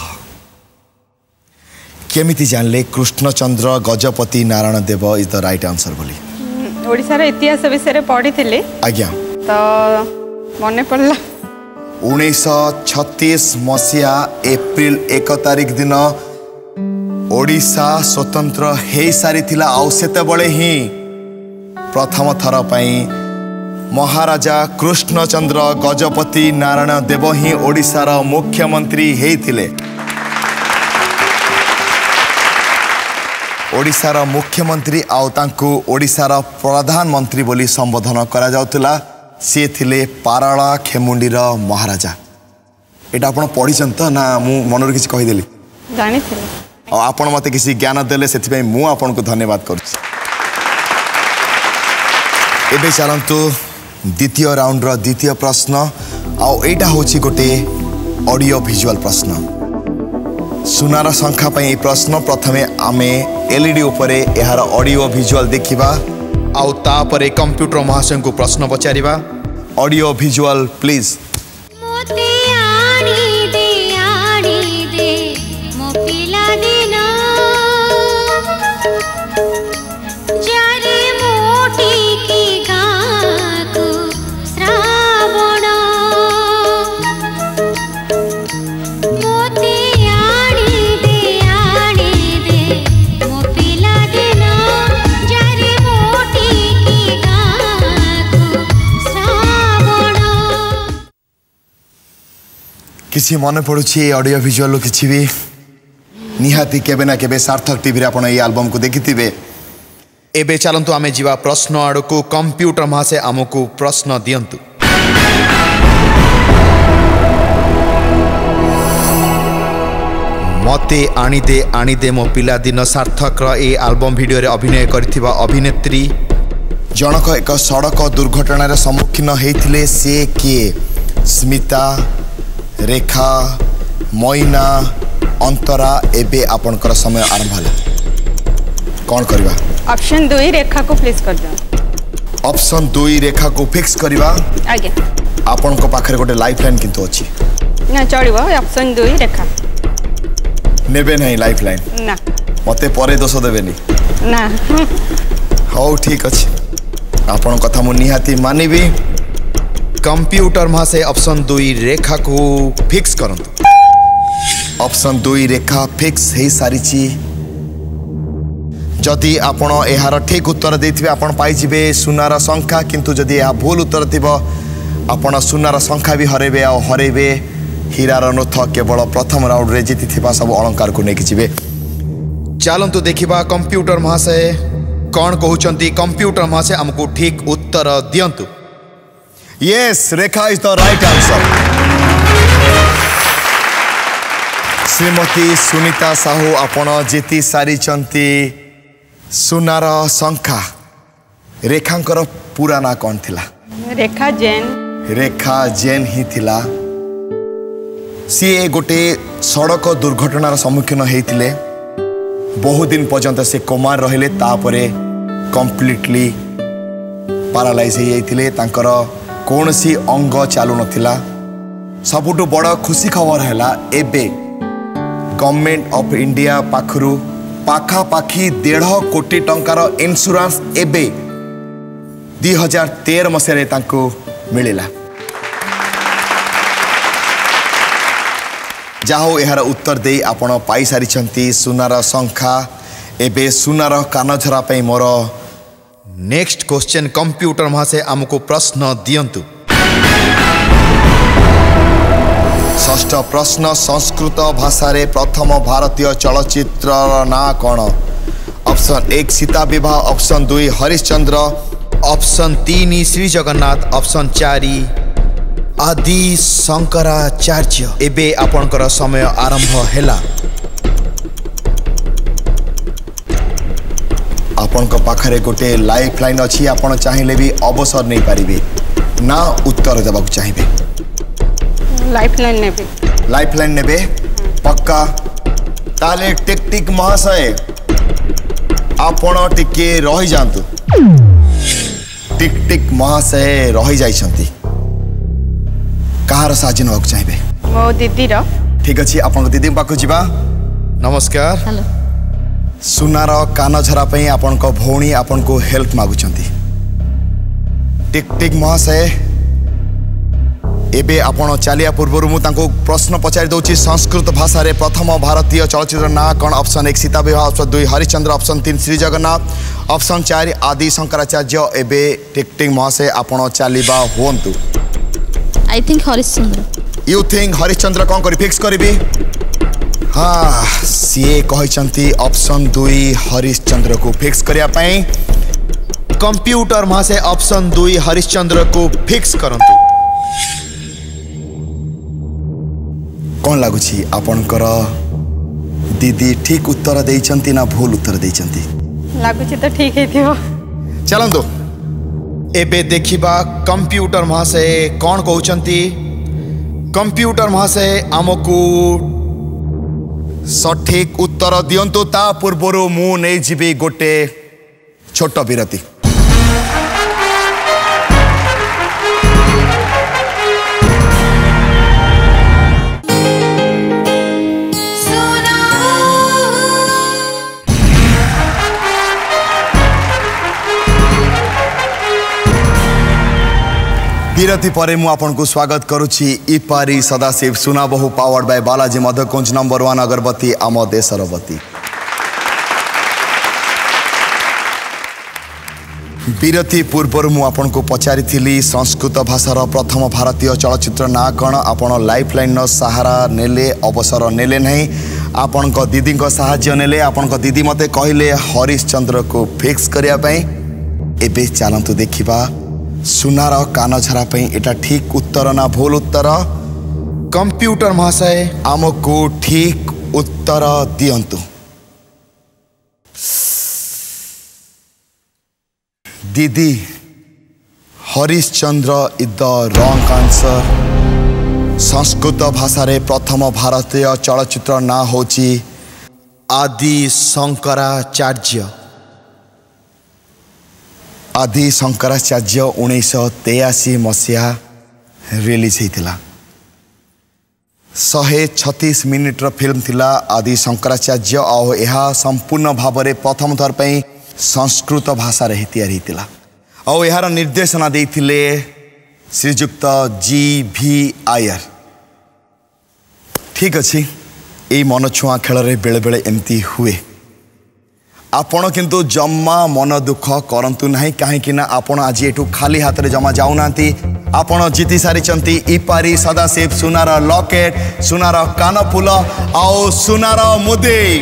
केमिति जानले Krishna Chandra Gajapati Narayan Dev is the right answer बोली ओडिसार इतिहास विषय पढ़ी थी आज्ञा तो मन पड़ला उन्नीस छत्तीस मसीहा एप्रिल एक तारिख दिन ओडिशा स्वतंत्र हो सारी आउ सेते बळे ही प्रथम थर पई महाराजा कृष्णचंद्र गजपति नारायण देव ही ओडिशार मुख्यमंत्री हेइथिले ओडिशार मुख्यमंत्री आउ तांकु ओडिशार प्रधानमंत्री बोली संबोधन करा जाउतला से थिले पाराला खेमुंडीर महाराजा एटा आपण पढिछन त ना मु मनर किछ कहि देली जानि थिले आ आपण मते किसी ज्ञान देले सेति पई मु आपण को धन्यवाद करूछि एबे चलंतु द्वितीय राउंड रो द्वितीय प्रश्न आ एटा होछि गोटे ऑडियो विजुअल प्रश्न सुनार संख्या पई प्रश्न प्रथमे आमे एलईडी उपरे यार ऑडियो विजुअल देखिबा आउ तापरे कंप्यूटर महाशय को प्रश्न पचारिबा ऑडियो विजुअल प्लीज मोते आनी दे आनी दे मो पिला दिना जारे मोटी की गाको श्रावण मोते आनी दे आनी दे मो पिला दिना जारे मोटी की गाको श्रावण किसी मन पड़ुछि ऑडियो विजुअल किछि भी निहाती केबे ना केबे सार्थक टीवी रे आपण ए एल्बम को देखिथिबे एबे चलंतु आमे जीवा प्रश्न आड़को कंप्यूटर महाशय आमको प्रश्न दियंतु मते आनी दे आनी दे मो पिला दिन सार्थक रो ए एल्बम वीडियो रे अभिनय करथिबा अभिनेत्री जनक एक सड़क दुर्घटना रे सम्मुखीन हेथिले से के स्मिता रेखा मैना अंतरा एबे आपनकर समय आरंभ होला कौन करबा ऑप्शन दो रेखा को प्लीज कर दो ऑप्शन दो रेखा को फिक्स करबा आगे आपन को पाखरे गोटे लाइफलाइन किंतु अछि ना चढ़िबो ऑप्शन दो रेखा नेबे नहीं लाइफलाइन ना मते परे दोष देबेनी ना हो ठीक अछि आपन कथा मु निहाती मानिबी कंप्यूटर महाशय ऑप्शन दो रेखा को फिक्स करंतु ऑप्शन दो रेखा फिक्स हे सारी छी जदि आपण एहार ठीक उत्तर देथिबे आपण पाई जिबे सुनार संख्या किंतु जदि या भूल उत्तर थिबो आपण सुनार संख्या भी हरेबे आ हरेबे हीरार नोथ केवल प्रथम राउंड रे जीति थिबा सब अलंकार को नेकि जिबे चलंतु देखिबा कंप्यूटर महाशय कौन कहउचंती कंप्यूटर महाशय हमको ठीक उत्तर दियंतु yes Rekha is the right answer Shrimati Sunita Sahu आपण जीति सारी चंती सुनार संख्या रेखांकर पूरा ना कौन थिला रेखा जैन रेखा जैन ही थिला सी गोटे सड़क दुर्घटनार सम्मुखीन होइथिले बहुत दिन पर्यंत से कोमार रहिले तापरे कंप्लीटली पैरालाइज हो जाइथिले तांकर कौनसी अंग चालू नथिला सबुठु बड़ खुशी खबर हैला एबे गवर्नमेंट ऑफ इंडिया पाखरु पाखा पाखी डेढ़ कोटी टंकार इंश्योरेंस एबे दुई हजार तेरह मसीह तांको मिलिला जाहो यार उत्तर दे आपण पाई सारी सुनार संख्या एबे सुनार कानझरा पे मोर नेक्स्ट क्वेश्चन कंप्यूटर महाशय आमको प्रश्न दियंतु षष्ठ प्रश्न संस्कृत भाषा रे प्रथम भारतीय चलचित्र ना कौन ऑप्शन एक सीता विवाह, ऑप्शन दुई हरिश्चंद्र, ऑप्शन तीन श्री जगन्नाथ, ऑप्शन चारि आदि शंकराचार्य। एबे आपनकर समय आरंभ हैला। आपण पाखरे गोटे लाइफ लाइन अच्छी, आपण चाहिए भी अवसर नहीं पारिबे ना उत्तर देवाक चाहिए। लाइफ लाइन नेबे लाइफ लाइन नेबे पक्का। ताले टेक्टिक महाशय आपण टिके रही जातु। टिक टिक महाशय रही जाइछंती। कहार साहाय्य नेबाक चाहिए? मो दीदी रो। ठीक अच्छे, आपण दीदी पाखु जीवा। नमस्कार। हेलो। सुनार कान झरा पे आपण को भौणी आपण को हेल्प मागुचंती। टिक टिक महाशय एबे आपण चलिया पूर्व मु तांको प्रश्न पचारि दउची। संस्कृत भाषा रे प्रथम भारतीय चलचित्र ना कौन? ऑप्शन एक सीता विवाह, ऑप्शन दुई हरिश्चंद्र, ऑप्शन तीन श्री जगन्नाथ, ऑप्शन चार आदि शंकराचार्य। एबे टिक टिक महाशय आपण चलिबा होंतु। I think Harishchandra. You think Harishchandra कौन करी फिक्स करिबी? हाँ, सीए कहते ऑप्शन दुई हरिश्चंद्र को फिक्स करिया पई। कंप्यूटर महाशय ऑप्शन दुई हरिश्चंद्र को फिक्स करंतु। कौन लगुची आपनकर दीदी ठीक उत्तर देइचंती ना भूल उत्तर देइचंती? लागुची तो ठीक है थियो। चलंदो एबे देखिबा कंप्यूटर महाशय कौन कहउचंती। कंप्यूटर महाशय आमको सठिक उत्तर दियंतु। ता पूर्वर मु नहीं जीवी गोटे छोट विरति। विरति परे मु आपन को स्वागत करुछि इपारी सदाशिव सुना बहु powered by Balaji Madhukunj number one अगरबत्ती आम देशरबती। विरति पूर्वर मु आपन को पचारि थिली संस्कृत भाषार प्रथम भारतीय चलचित्र ना कौन? आपण लाइफ लाइन सहारा नेले, अवसर नेले नहीं। आपण को दीदी को सहाय्य नेले। आपण को दीदी मते कहले हरिश्चंद्र को फिक्स करिया पई। एबे चलंतु देखिबा सुनार कान झरा पे एटा ठीक उत्तर ना भूल उत्तर? कंप्यूटर महाशय आमको ठीक उत्तर दियंतु। दीदी Harishchandra is the wrong answer. Sanskrit भाषा रे प्रथम भारतीय चलचित्र ना होची आदि शंकराचार्य। आदि शंकराचार्य उन्नीस तेयासी मसीहा रिलीज होता। शहे छत्तीस मिनिट्र फिल्म थिला आदि शंकराचार्य। और यह संपूर्ण भाव में प्रथम थर पर संस्कृत भाषा रे तैयारी होता। और यार निर्देशना देथिले श्रीजुक्त जी भी आयर। ठीक अच्छे, ये मन छुआ खेल रे बेले बेले एमती हुए। आपण किंतु जम्मा मन दुख करंतु नहीं, कहीं ना आपण आज एठू खाली हाथ रे जमा जाऊ नांती। आपण जीति सारी इपारी सदाशिव सुनार लॉकेट, सुनार कानफुल आउ सुनार मुदी।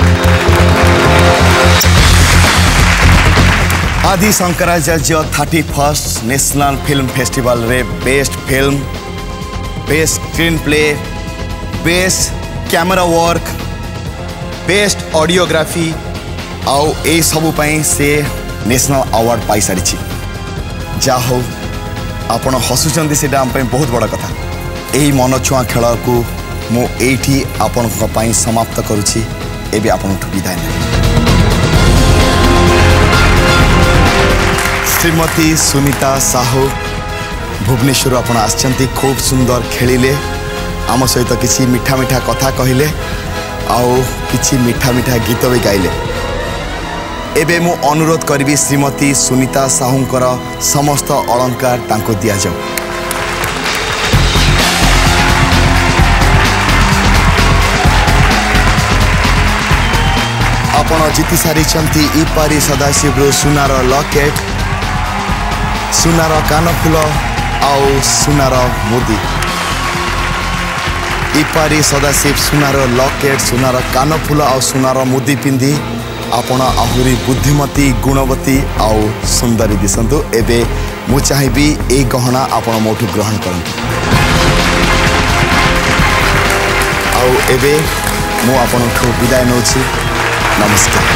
Adi Shankaracharya thirty first national film festival रे best film, best screenplay, best camera work, best audiography आउ ए सबु पई से नेशनल अवार्ड पाई सारी। जा हो आपण हसुचंदी से आम बहुत बड़ा कथा। यही मन छुआ खेल को मु एठी आपण पई समाप्त करुछि। एबे आपण विदाय नहीं। श्रीमती सुनीता साहू भुवनेश्वर आपण आछंती, खूब सुंदर खेलिले, आम सहित किसी मीठा मीठा कथा कहले, आउ किसी मीठा मीठा गीत भी गाइले। एबे मु अनुरोध करी श्रीमती सुनीता साहूंकर समस्त अलंकार तांको दिया जाऊ। आपण जीति सारी इपारी सदाशिव सुनार लॉकेट, सुनार कानफुल आउ सुनार मुदी। इपारी सदाशिव सुनार लॉकेट, सुनार कानफुल आउ सुनार मुदी पिंधि आपण आहुरी बुद्धिमती गुणवती आउ सुंदरी दिसंतु एबे मु चाहिबी ए गहना आपण मोठु ग्रहण करंतु आउ एबे मु आपणठु विदाय नउछि नमस्कार।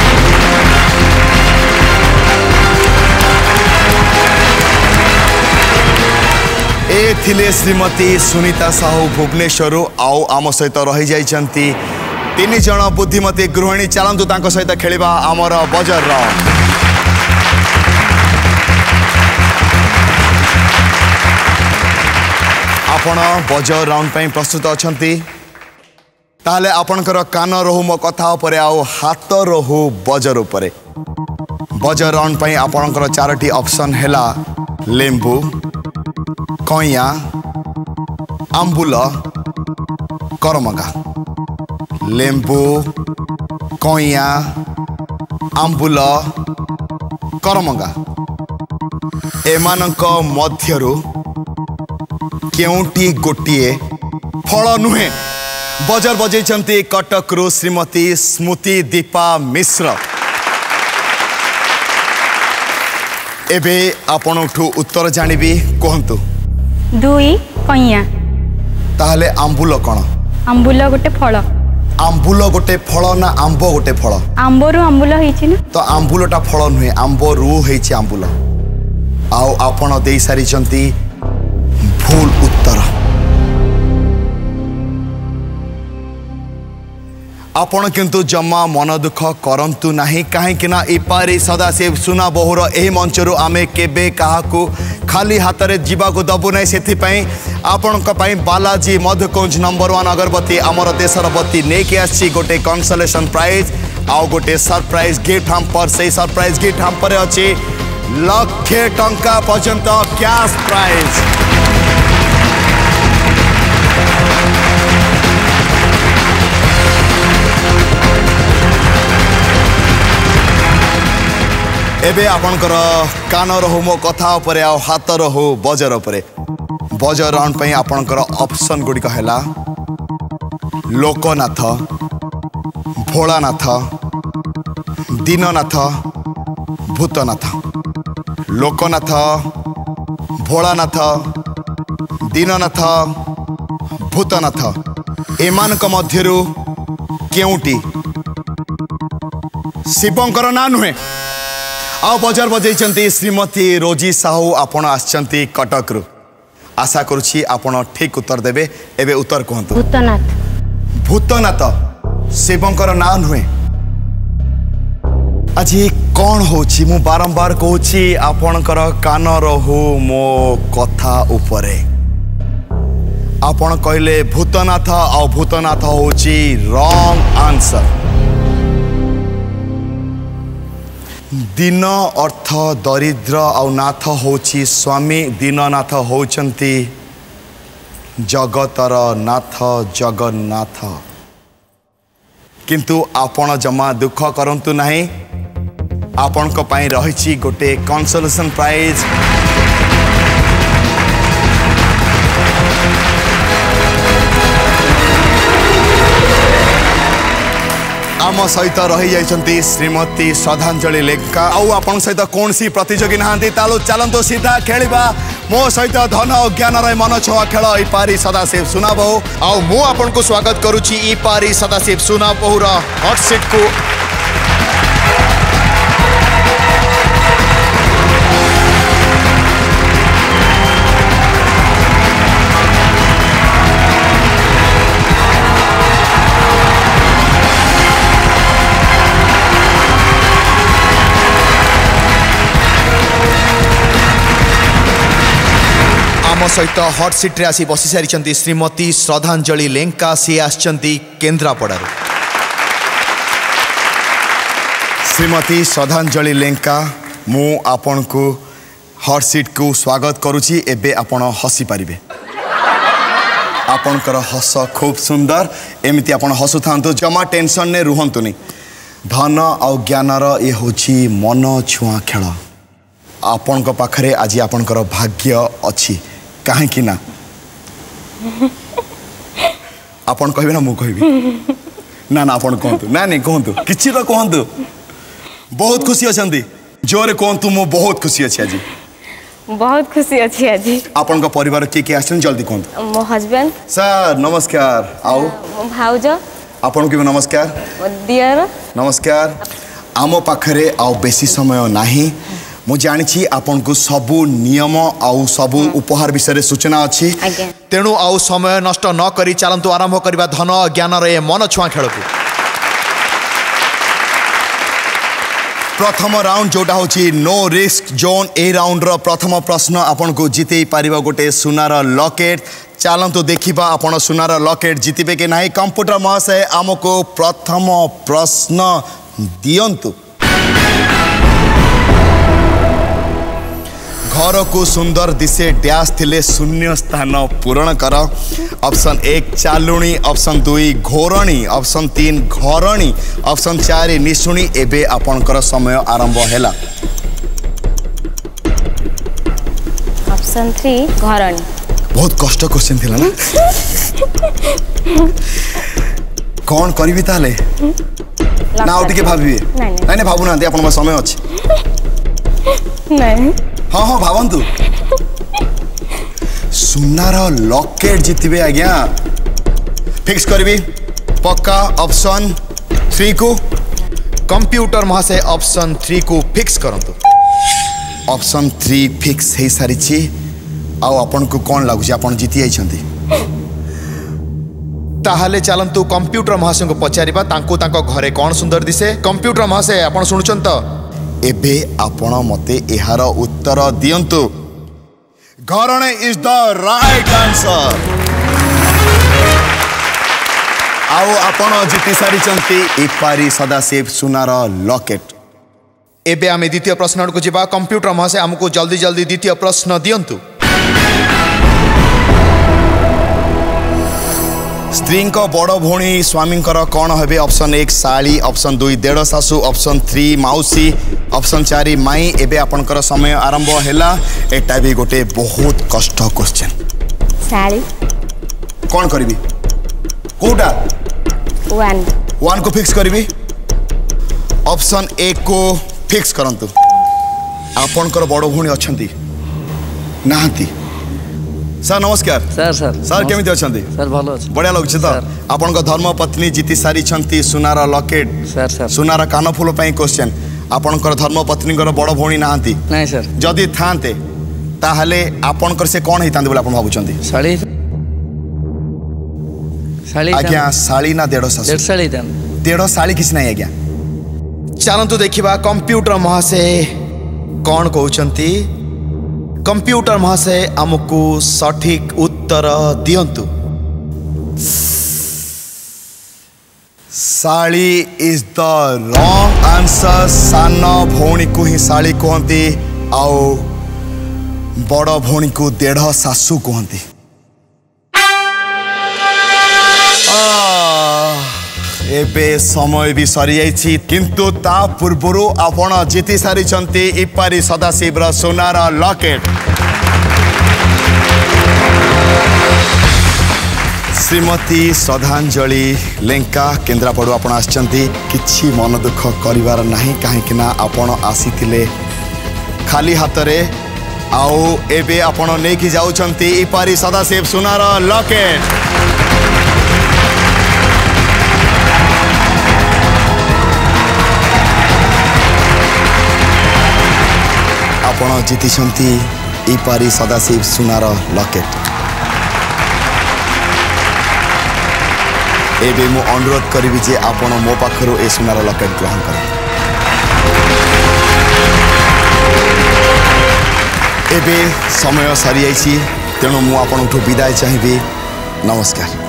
ए थिले श्रीमती सुनीता साहू भुवनेश्वर आउ आम सहित रही जाइछंती तीन जन बुद्धिमती गृहिणी चलतु तांको सहित खेलिबा आमर बजर राउंड। आपण बजर राउंड पई प्रस्तुत अछंती ताले आपणकर कान रहू मो कथा उपरे आउ हाथ रहू बजर उपरे। बजर राउंड पई आपणकर चारोटी ऑप्शन हैला लेंबू कइया आंबुल करमगा। लेंबू कइया आंबुल करमगा एमानक मध्यरु केउटी गोटिए फल नुहे। बजर बजेचंती कटकरू श्रीमती स्मृति दीपा मिश्र। एबे आपणठू उत्तर जानिबी कहंतु। दुई कइया। ताहले आंबुल कौन? आंबुल गोटे फल। आंबुल गोटे फल ना आंब गोटे फल? आंबरू आंबुल होइछि ना। तो आंबुलटा फल नुहे आंबरू होइछि आंबुल। आउ आपण देई सारिचंती भूल उत्तर। आपण किंतु जम्मा मन दुख करंतु नाही काहेकि ना इपारी सदाशिव सुना बहुर एही मंचरू आमे केबे काहाकू खाली हाथ रे जीवा को दबु नाही। सेथि पई आपण का पई बालाजी मधुकुंज नंबर वन अगरबत्ती आमर देशर बत्ती नेके आछि गोटे कंसोलेशन प्राइज आउ गोटे सरप्राइज गिफ्ट हमपर। से सरप्राइज गिफ्ट हमपर अछि लक्षे टंका पर्यंत कैश प्राइज। एबे आपणकर कान रहू मो कथा उपरे आ हाथ रहू बजर उपरे। बजर राउंड पई आपणकर ऑप्शन गुडी कहला लोकनाथ भोलानाथ दीननाथ भूतनाथ। लोकनाथ भोलानाथ दीननाथ भूतनाथ एमानक मध्यरु केउटी शिवंकर ना नुहे। आ बजार बजाइछंती श्रीमती रोजी साहू आपण आछंती कटकरू। आशा करूछि आपण ठीक उत्तर देबे। एबे उत्तर कहंतु। भूतनाथ। भूतनाथ शिवंकर ना नुहे। आज कौन होछि मु बारंबार कहूछि आपणकर कान रहू मो कथा उपरे। आपण कहले भूतनाथ आ भूतनाथ होछि रॉन्ग आंसर। दीन अर्थ दरिद्र आउ नाथ होछि स्वामी दीननाथ होचंती जगतर नाथ जगन्नाथ। किंतु आपण जमा दुख करंतु नाही आपण को पाई रहिछि गोटे कंसोलेशन प्राइज। आम सहित रही जाइछंती श्रीमती श्रद्धांजलि लेखा। आउ आपण सहित कौन सी प्रतियोगी नहांती तालु चलंतो सीधा खेलिबा मो सहित धन और ज्ञान रे मन छुआ खेल इपारी सदाशिव सुना बहु। आउ मु आपण को स्वागत करूची इपारी सदाशिव सुना बहुर हॉट सीट को। आम सहित हॉट सीट रे आसी बसी सारी श्रीमती श्रद्धांजलि लेंका। सी आछंती केन्द्रापड़ारू। श्रीमती श्रद्धांजलि लेंका मु आपण को हॉट सीट को स्वागत करुची। एबे आपण हसी पारिबे। आपणकर हस खूब सुंदर एमती आपण हसु थांतु जमा टेंशन ने रुहंतुनी। धन और ज्ञानर ये होची मन छुआ खेल। आपण को पाखरे आज आपणकर भाग्य अछि काहे ना आपण कहबे ना मु कहबी ना ना आपण कहतु ना नहीं कहतु किछि तो कहतु बहुत खुशी अछंती जोरे कहतु मो बहुत खुशी अछि आज बहुत खुशी अच्छी आज आपण का परिवार के के आछन जल्दी कहतु मो हस्बैंड सर नमस्कार आओ मो भाउज आपण के नमस्कार मो दियर नमस्कार आम पाखरे आउ बेसी समय नाही मु जानी आपन को सबू नियम आउ सबू उपहार विषय सूचना अच्छी तेणु आउ समय नष्ट न करी चलतु आरंभ करबा धन ज्ञान रे मन छुआ खेल को प्रथम राउंड जोटा होची नो रिस्क जोन ए राउंड रो प्रथम प्रश्न आपन को जीते पारिबा गोटे सुनार लॉकेट चलतु देखिबा आपन सुनार लॉकेट जीतिबे के नाही कंप्यूटर महाशय आमको प्रथम प्रश्न दियंतु घर को सुंदर दिशे डैश थिले शून्य स्थान पूरण कर ऑप्शन एक चालुणी ऑप्शन दुई घोरणी ऑप्शन तीन घरणी ऑप्शन चार निशुणी एबे आपनकर समय आरंभ हैला ऑप्शन थ्री घरणी बहुत कष्ट क्वेश्चन थिला ना कौन करबी ताले ना उठी के भाबिबे नहीं नहीं भाबु ना आपन समय अछि नहीं हाँ हाँ भावंतु सुनार लॉकेट जीतबे आज्ञा फिक्स करबी पक्का ऑप्शन थ्री को कंप्यूटर महाशय ऑप्शन थ्री को फिक्स करंतु ऑप्शन थ्री फिक्स हे सारी आ आपन को कौन लागुची आपन जीती आइछंती ताहले चलंतु कंप्यूटर महाशय को पचारिबा तांको तांको घरे कौन सुंदर दिसे कंप्यूटर महाशय आपन सुनुचन तो एबे आपण मते एहार उत्तर दियंतु घरणे इज द राइट आंसर आओ आपण जीति सारी चंती इपारी सदाशिव सुनार लॉकेट एबे आमे द्वितीय प्रश्न को जिबा कंप्यूटर महाशय हमको जल्दी जल्दी द्वितीय प्रश्न दियंतु स्त्री बड़ भौणी स्वामी कौन हे ऑप्शन एक साड़ी ऑप्शन दुई देढ़ सासू ऑप्शन थ्री मौसी ऑप्शन चार माई एबे आपनकर समय आरंभ हैला एटा भी गोटे बहुत कष्ट क्वेश्चन साड़ी कौन करी कोटा वन वन को फिक्स करी ऑप्शन एक को फिक्स करंतु आपनकर बड़ भौणी अछंती नाहंती सर नमस्कार सर सर सर केमिति अछंती सर भलो अछि बढ़िया लगछ तो आपन को धर्म पत्नी जीति सारी छंती सुनार लॉकेट सर सर सुनार कान फूल पई क्वेश्चन आपन को धर्म पत्नी को बड़ भौणी नाहंती नहीं सर जदि थांते ताहले आपन को से कोन हितांते बोले आपन भाबुचंती साड़ी साड़ी आज्ञा साड़ी ना देढ़ सासू डेढ़ साड़ी दान देढ़ साड़ी किछ नहीं आज्ञा चलंतु देखिबा कंप्यूटर महाशय कौन कहउचंती कंप्यूटर महाशय आमको सठिक उत्तर दियंतु साड़ी इज द रॉन्ग आंसर सान भौणी को ही साड़ी कहती आओ बड़ भौणी को देढ़ सासू कहती एबे समय भी सरी जाइछि किंतु ता पूर्वरु आपण जीति सारी चंती इपारी सदाशिव सोनार लॉकेट श्रीमती श्रद्धांजलि लेंका केन्द्रापड़ू आपण आछंती किछि मन दुख करिवार नाही काहेकि ना आपण आसीथिले खाली हाथ रे आओ एबे आपण नेकी जाउचंती इपारी सदाशिव सोनार लॉकेट आपण जीति इपारी सदाशिव सुनार लॉकेट एबे मु अनुरोध करी जे आपण मो पाखरो ए सुनार लॉकेट ग्रहण कर एबे समय सरी जाइछि तेणु मु आपनठु विदाय चाहिबी नमस्कार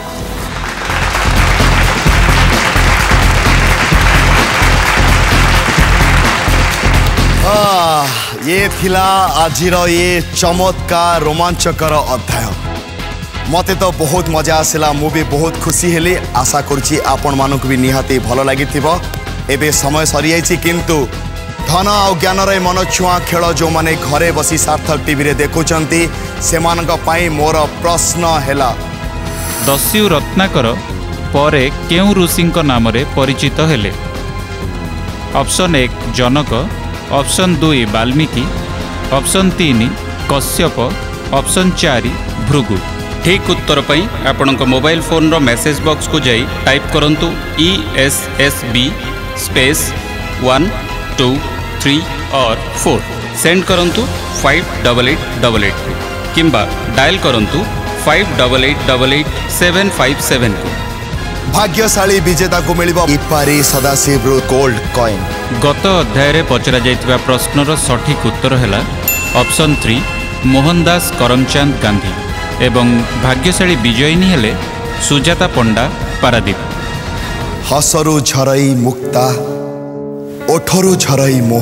ये थिला आजिर ये चमत्कार रोमांचकर अध्याय मते तो बहुत मजा आसला मु भी बहुत खुशी हेली आशा करुच्ची आपण मानक भी निहाती भल लगी एबे समय सरी जाइछि किंतु धन आ ज्ञान रे मन छुआ खेल जो माने घरे बसी सार्थक टीवी रे देखुचंती सेमानक पाई मोर प्रश्न हेला दस्यु रत्नाकर ପରେ କେଉଁ ऋषिଙ୍କ ନାମରେ ପରିଚିତ ହେଲେ? ଅପସନ୍ ଏକ ଜନକ, ଅପସନ୍ ଦୁଇ ବାଲ୍ମୀକି, ଅପସନ୍ ତିନି କଶ୍ୟପ, ଅପସନ୍ ଚାରି ଭୃଗୁ। ଠିକ୍ ଉତ୍ତର ପାଇଁ ଆପଣଙ୍କ ମୋବାଇଲ ଫୋନ୍ର ମେସେଜ ବକ୍ସକୁ ଯାଇ ଟାଇପ୍ କରନ୍ତୁ E S S B space one two three और फोर सेंड करंतु five double eight double eight किंबा डायल करंतु five double eight double eight seven five seven को। भाग्यशाली विजेता को मिलिबो इपारी सदाशिव गोल्ड कॉइन। गत अध्याय रे पचरा जाइतबा प्रश्नर सठिक उत्तर हैला ऑप्शन थ्री मोहनदास करमचंद गांधी एवं भाग्यशाली विजयिनी हेले सुजाता पंडा पारादीप। हसरु झरई मुक्ता ओठरु झरई मोह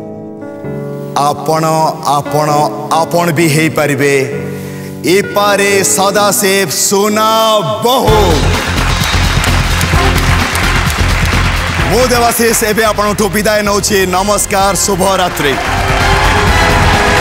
आपण आपण आपण भी हेई परिबे एपारे सदाशिव सोना बहु। मो देवाशीष एवं आपण विदाय नौछि। नमस्कार, शुभ रात्रि।